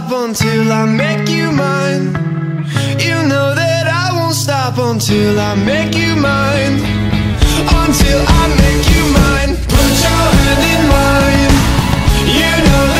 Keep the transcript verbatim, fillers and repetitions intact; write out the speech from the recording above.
stop until I make you mine. You know that I won't stop until I make you mine. Until I make you mine. Put your hand in mine. You know